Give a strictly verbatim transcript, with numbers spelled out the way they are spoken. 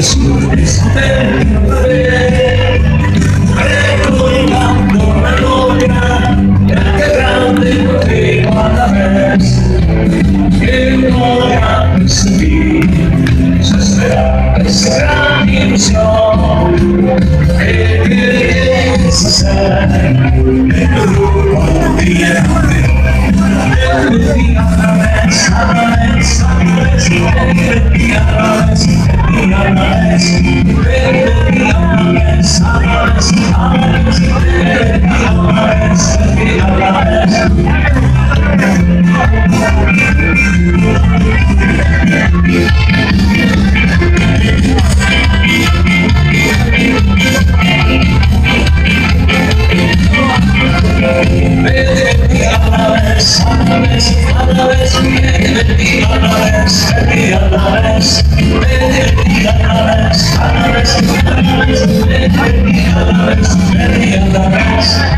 recordando la gloria del que grande contigo a la vez, que no ya percibí su esperanza, esa gran ilusión que querías hacer en tu grupo un día. Ven a la vez, a la vez, a la vez, ven a la vez, ven a la vez, ven a la vez, a la vez, a la vez, ven a la vez, ven a la vez. A la vez, vení a la vez, vení a la vez, vení a la vez, a la vez, a la vez, vení a la vez, vení a la vez.